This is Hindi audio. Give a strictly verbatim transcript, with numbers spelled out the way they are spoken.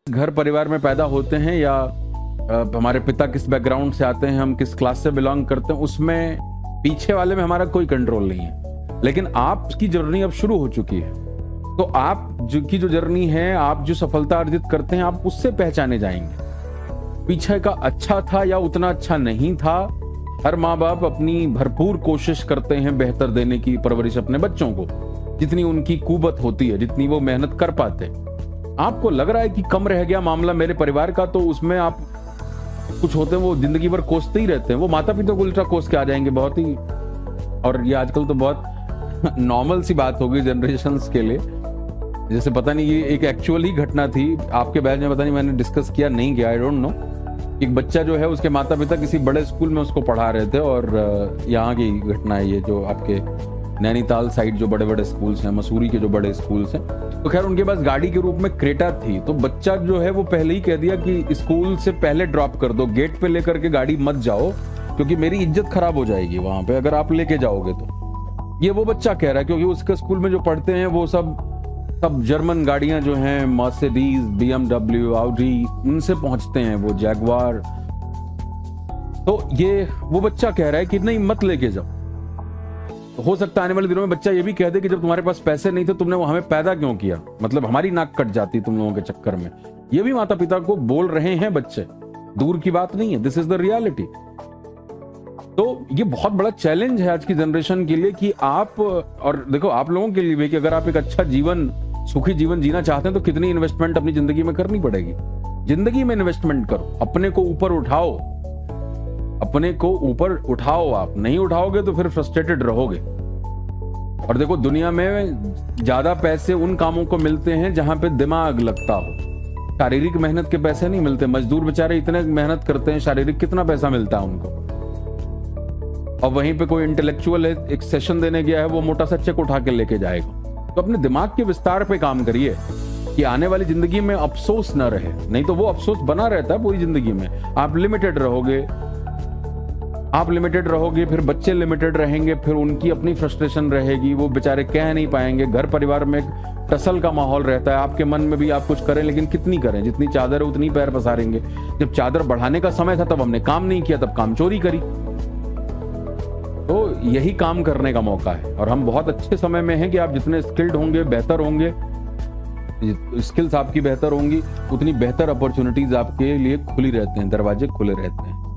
घर परिवार में पैदा होते हैं या आ, हमारे पिता किस बैकग्राउंड से आते हैं, हम किस क्लास से बिलोंग करते हैं, उसमें पीछे वाले में हमारा कोई कंट्रोल नहीं है। लेकिन आपकी जर्नी अब शुरू हो चुकी है, तो आप जो की जो जर्नी है, आप जो सफलता अर्जित करते हैं, आप उससे पहचाने जाएंगे। पीछे का अच्छा था या उतना अच्छा नहीं था, हर माँ बाप अपनी भरपूर कोशिश करते हैं बेहतर देने की परवरिश अपने बच्चों को, जितनी उनकी कुवत होती है, जितनी वो मेहनत कर पाते हैं। आपको लग रहा है कि कम रह गया मामला मेरे परिवार का, तो उसमें आप कुछ होते हैं वो जिंदगी भर कोसते ही रहते हैं, वो माता पिता को उल्टा कोस के आ जाएंगे बहुत ही। और ये आजकल तो बहुत नॉर्मल सी बात हो गई जनरेशंस के लिए। जैसे पता नहीं, ये एक एक्चुअल ही घटना थी आपके बैच में, पता नहीं मैंने डिस्कस किया नहीं किया, आई डोंट नो। एक बच्चा जो है, उसके माता पिता किसी बड़े स्कूल में उसको पढ़ा रहे थे, और यहाँ की घटना है ये, जो आपके नैनीताल साइड जो बड़े बड़े स्कूल्स हैं, मसूरी के जो बड़े स्कूल्स हैं, तो खैर उनके पास गाड़ी के रूप में क्रेटा थी। तो बच्चा जो है वो पहले ही कह दिया कि स्कूल से पहले ड्रॉप कर दो, गेट पे लेकर के गाड़ी मत जाओ, क्योंकि मेरी इज्जत खराब हो जाएगी वहां पे अगर आप लेके जाओगे तो। ये वो बच्चा कह रहा है, क्योंकि उसके स्कूल में जो पढ़ते हैं वो सब सब जर्मन गाड़ियां जो हैं, मर्सिडीज, बीएमडब्ल्यू, ऑडी, उनसे पहुंचते हैं, वो जैगवार। तो ये वो बच्चा कह रहा है कि नहीं मत लेके जाओ। हो सकता है आने वाले दिनों में बच्चा ये भी कह दे कि जब तुम्हारे पास पैसे नहीं थे तुमने वो हमें पैदा क्यों किया, मतलब हमारी नाक कट जाती तुम लोगों के चक्कर में। ये भी माता पिता को बोल रहे हैं बच्चे, दूर की बात नहीं है, दिस इज द रियलिटी। तो ये बहुत बड़ा चैलेंज है आज की जनरेशन के लिए कि आप, और देखो आप लोगों के लिए भी, कि अगर आप एक अच्छा जीवन, सुखी जीवन जीना चाहते हैं तो कितनी इन्वेस्टमेंट अपनी जिंदगी में करनी पड़ेगी। जिंदगी में इन्वेस्टमेंट करो, अपने को ऊपर उठाओ, अपने को ऊपर उठाओ। आप नहीं उठाओगे तो फिर फ्रस्ट्रेटेड रहोगे। और देखो दुनिया में ज्यादा पैसे उन कामों को मिलते हैं जहां पे दिमाग लगता हो, शारीरिक मेहनत के पैसे नहीं मिलते। मजदूर बेचारे इतने मेहनत करते हैं, शारीरिक कितना पैसा मिलता है उनको। और वहीं पे कोई इंटेलेक्चुअल है, एक सेशन देने गया है, वो मोटा सा चेक उठा के लेके जाएगा। तो अपने दिमाग के विस्तार पे काम करिए कि आने वाली जिंदगी में अफसोस न रहे, नहीं तो वो अफसोस बना रहता है पूरी जिंदगी में। आप लिमिटेड रहोगे, आप लिमिटेड रहोगे, फिर बच्चे लिमिटेड रहेंगे, फिर उनकी अपनी फ्रस्ट्रेशन रहेगी, वो बेचारे कह नहीं पाएंगे। घर परिवार में एक टसल का माहौल रहता है, आपके मन में भी आप कुछ करें, लेकिन कितनी करें, जितनी चादर है उतनी पैर पसारेंगे। जब चादर बढ़ाने का समय था तब हमने काम नहीं किया, तब काम चोरी करी। तो यही काम करने का मौका है, और हम बहुत अच्छे समय में हैं कि आप जितने स्किल्ड होंगे, बेहतर होंगे, स्किल्स आपकी बेहतर होंगी, उतनी बेहतर अपॉर्चुनिटीज आपके लिए खुली रहते हैं, दरवाजे खुले रहते हैं।